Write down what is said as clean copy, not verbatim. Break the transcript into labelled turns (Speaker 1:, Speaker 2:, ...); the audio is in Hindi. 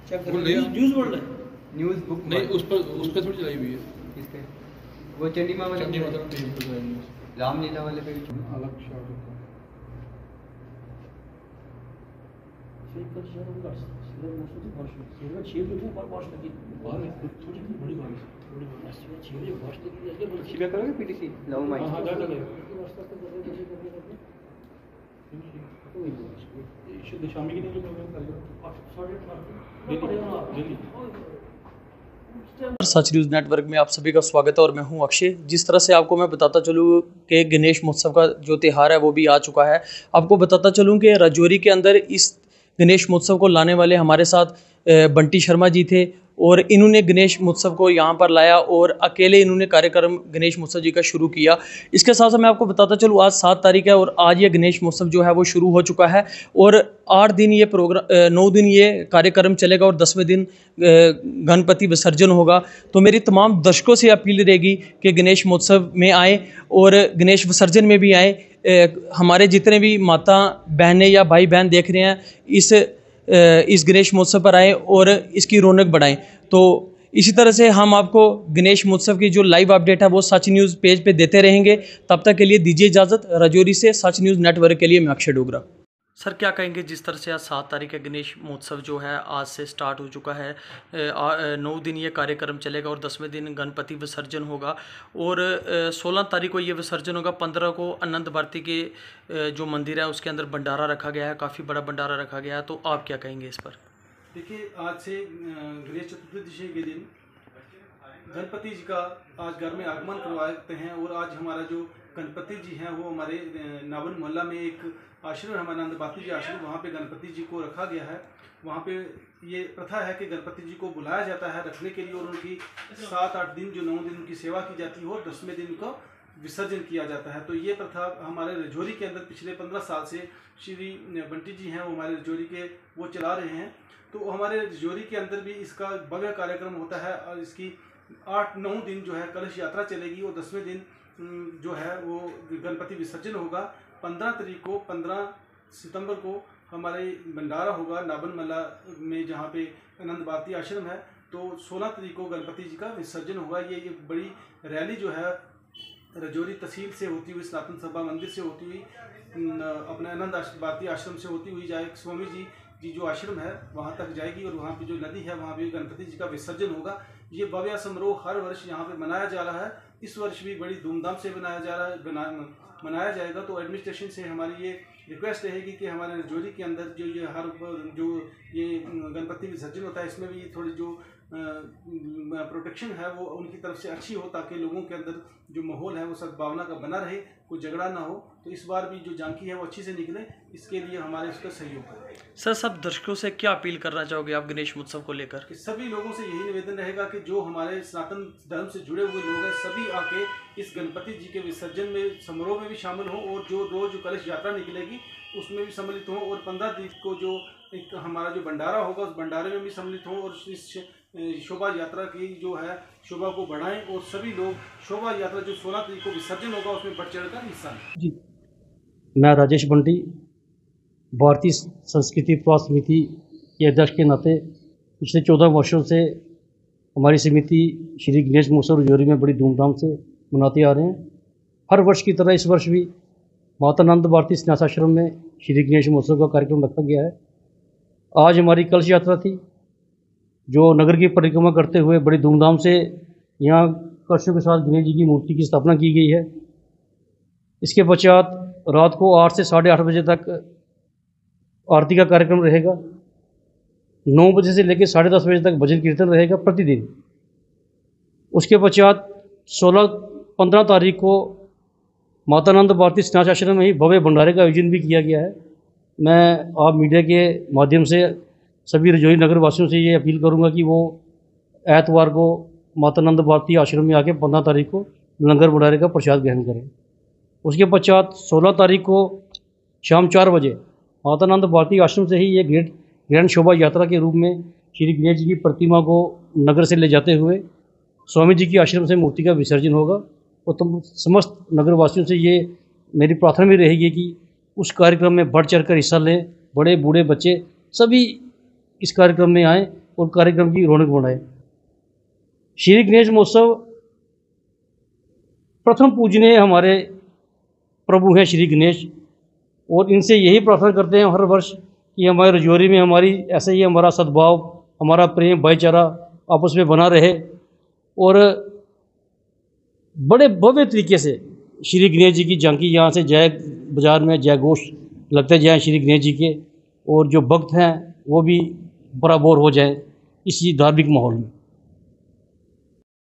Speaker 1: चेक
Speaker 2: वो
Speaker 1: करो, न्यूज़ बोल रहा है।
Speaker 3: न्यूज़ बुक
Speaker 2: नहीं, उस पर थोड़ी चलाई हुई है।
Speaker 3: किस पे? वो चंडी माँ वाले
Speaker 2: चंडी
Speaker 3: पे?
Speaker 2: माता पेज पर चलाई न्यूज़।
Speaker 3: रामलीला वाले पे भी
Speaker 2: अलग शॉट होता है। बड़ी बारिश, थोड़ी बारिश।
Speaker 3: शिवा करोगे पीटीसी लव माइक?
Speaker 2: हाँ, जा चले। शामी की नहीं
Speaker 1: सच न्यूज़ नेटवर्क में आप सभी का स्वागत है और मैं हूं अक्षय। जिस तरह से आपको मैं बताता चलूं कि गणेश महोत्सव का जो त्यौहार है वो भी आ चुका है। आपको बताता चलूं कि राजौरी के अंदर इस गणेश महोत्सव को लाने वाले हमारे साथ बंटी शर्मा जी थे और इन्होंने गणेश महोत्सव को यहाँ पर लाया और अकेले इन्होंने कार्यक्रम गणेश महोत्सव जी का शुरू किया। इसके साथ साथ मैं आपको बताता चलूँ आज 7 तारीख है और आज ये गणेश महोत्सव जो है वो शुरू हो चुका है और 8 दिन ये प्रोग्राम 9 दिन ये कार्यक्रम चलेगा और 10वें दिन गणपति विसर्जन होगा। तो मेरी तमाम दर्शकों से अपील रहेगी कि गणेश महोत्सव में आए और गणेश विसर्जन में भी आए। हमारे जितने भी माता बहनें या भाई बहन देख रहे हैं इस गणेश महोत्सव पर आएँ और इसकी रौनक बढ़ाएं। तो इसी तरह से हम आपको गणेश महोत्सव की जो लाइव अपडेट है वो सच न्यूज़ पेज पे देते रहेंगे। तब तक के लिए दीजिए इजाज़त। राजौरी से सच न्यूज़ नेटवर्क के लिए मैं अक्षय डोगरा। सर क्या कहेंगे, जिस तरह से आज 7 तारीख का गणेश महोत्सव जो है आज से स्टार्ट हो चुका है, 9 दिन ये कार्यक्रम चलेगा और 10वें दिन गणपति विसर्जन होगा और 16 तारीख को ये विसर्जन होगा। 15 को अनंत भारती के जो मंदिर है उसके अंदर भंडारा रखा गया है, काफ़ी बड़ा भंडारा रखा गया है। तो आप क्या कहेंगे इस पर?
Speaker 4: देखिए, आज से गणेश चतुर्दशी के दिन गणपति जी का आज घर में आगमन करवाते हैं और आज हमारा जो गणपति जी हैं वो हमारे नावन मोहल्ला में एक आश्रम है, हमारा आनंद भारती जी आश्रम, वहाँ पे गणपति जी को रखा गया है। वहाँ पे ये प्रथा है कि गणपति जी को बुलाया जाता है रखने के लिए और उनकी 7-8 दिन जो 9 दिन उनकी सेवा की जाती है और 10वें दिन को विसर्जन किया जाता है। तो ये प्रथा हमारे राजौरी के अंदर पिछले 15 साल से श्री बंटी जी हैं वो हमारे राजौरी के वो चला रहे हैं। तो हमारे राजौरी के अंदर भी इसका भव्य कार्यक्रम होता है और इसकी 8-9 दिन जो है कलश यात्रा चलेगी और 10वें दिन जो है वो गणपति विसर्जन होगा। 15 सितंबर को हमारे भंडारा होगा नाबन मला में जहाँ पे आनंद भारती आश्रम है। तो 16 तारीख को गणपति जी का विसर्जन होगा। ये बड़ी रैली जो है राजौरी तहसील से होती हुई सनातन सभा मंदिर से होती हुई अपने आनंद भारती आश्रम से होती हुई जाए स्वामी जी जो आश्रम है वहाँ तक जाएगी और वहाँ पे जो नदी है वहाँ पे गणपति जी का विसर्जन होगा। ये भव्य समारोह हर वर्ष यहाँ पे मनाया जा रहा है। इस वर्ष भी बड़ी धूमधाम से मनाया जाएगा। तो एडमिनिस्ट्रेशन से हमारी ये रिक्वेस्ट रहेगी कि हमारे राजौरी के अंदर जो ये गणपति विसर्जन होता है इसमें भी थोड़ी जो प्रोटेक्शन है वो उनकी तरफ से अच्छी हो ताकि लोगों के अंदर जो माहौल है वो सद्भावना का बना रहे, कोई झगड़ा ना हो। तो इस बार भी जो झांकी है वो अच्छी से निकले, इसके लिए हमारे इसका सहयोग है।
Speaker 1: सर सब दर्शकों से क्या अपील करना चाहोगे आप गणेश महोत्सव को लेकर?
Speaker 4: कि सभी लोगों से यही निवेदन रहेगा कि जो हमारे सनातन धर्म से जुड़े हुए लोग हैं सभी आके इस गणपति जी के विसर्जन में समारोह में भी शामिल हों और जो रोज कलश यात्रा निकलेगी उसमें भी सम्मिलित हों और 15 तारीख को जो एक हमारा जो भंडारा होगा उस भंडारे में भी सम्मिलित हों और इस शोभा यात्रा की जो है शोभा को बढ़ाएं और सभी लोग शोभा यात्रा जो 16 तारीख को विसर्जन होगा उसमें बढ़ चढ़ कर हिस्सा लें।
Speaker 5: जी, मैं राजेश बंटी भारतीय संस्कृति प्रवास समिति के अध्यक्ष के नाते पिछले 14 वर्षों से हमारी समिति श्री गणेश महोत्सव राजौरी में बड़ी धूमधाम से मनाते आ रहे हैं। हर वर्ष की तरह इस वर्ष भी माता आनंद भारती संन्यास आश्रम में श्री गणेश महोत्सव का कार्यक्रम रखा गया है। आज हमारी कलश यात्रा थी जो नगर की परिक्रमा करते हुए बड़ी धूमधाम से यहाँ कलशों के साथ गणेश जी की मूर्ति की स्थापना की गई है। इसके पश्चात रात को 8 से 8:30 बजे तक आरती का कार्यक्रम रहेगा। 9 बजे से लेकर 10:30 बजे तक भजन कीर्तन रहेगा प्रतिदिन। उसके पश्चात 15 तारीख को माता आनंद भारती संन्यास आश्रम में ही भव्य भंडारे का आयोजन भी किया गया है। मैं आप मीडिया के माध्यम से सभी राजौरी नगर वासियों से ये अपील करूंगा कि वो एतवार को माता आनंद भारती आश्रम में आके 15 तारीख को लंगर भंडारे का प्रसाद ग्रहण करें। उसके पश्चात 16 तारीख को शाम 4 बजे माता आनंद भारती आश्रम से ही ये ग्रैंड शोभा यात्रा के रूप में श्री गणेश जी की प्रतिमा को नगर से ले जाते हुए स्वामी जी की आश्रम से मूर्ति का विसर्जन होगा। और तुम समस्त नगरवासियों से ये मेरी प्रार्थना भी रहेगी कि उस कार्यक्रम में बढ़ चढ़ कर हिस्सा लें। बड़े बूढ़े बच्चे सभी इस कार्यक्रम में आएँ। और कार्यक्रम की रौनक बढ़ाए। श्री गणेश महोत्सव प्रथम पूजनीय हमारे प्रभु हैं श्री गणेश, और इनसे यही प्रार्थना करते हैं हर वर्ष कि हमारे रजौरी में हमारी ऐसे ही हमारा सद्भाव, हमारा प्रेम, भाईचारा आपस में बना रहे और बड़े भव्य तरीके से श्री गणेश जी की झांकी यहाँ से जय बाजार में जय घोष लगते जाएँ श्री गणेश जी के, और जो भक्त हैं वो भी बराबर हो जाए इसी धार्मिक माहौल में।